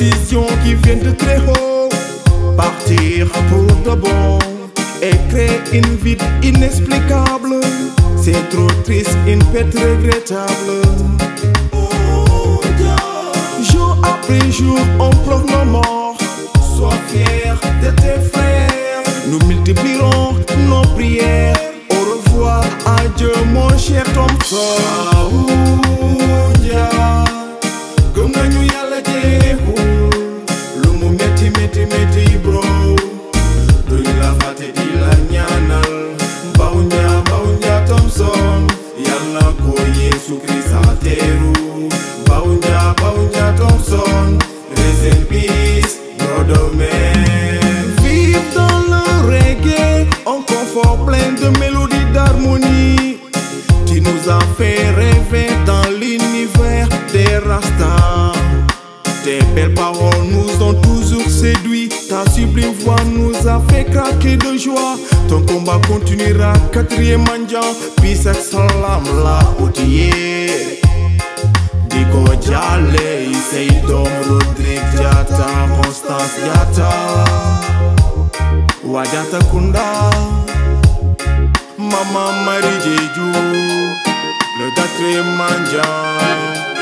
décision qui vient de très haut. Partir pour de bon et créer une vie inexplicable. C'est trop triste, une perte regrettable. Jour après jour, on pleure nos morts. Sois fier de tes frères. Nous multiplierons nos prières. Au revoir, adieu mon cher Thompson. Comme nous y a la jéhul. Lu mu metti metti metti bro. Duñ la fàtte di la ñaanal. Bawuña Thompson. Yàlla ko Yesu Krista teeru. Bawuña Thompson. Rest in peace, brother man. Vive dans le reggae, un confort plein de mélodies d'harmonie. Tu nous as fait rêver dans l'univers des Rastas. Tes belles paroles nous ont toujours séduits. Ta sublime voix nous a fait craquer de joie. Ton combat continuera, quatrième mendiant. Peace et salam la outillé. Diko Jale, Seydom, Rodrigue Diatta, Constance Diatta, Wadiata Kunda, Maman Marie Jeju, le quatrième mendiant.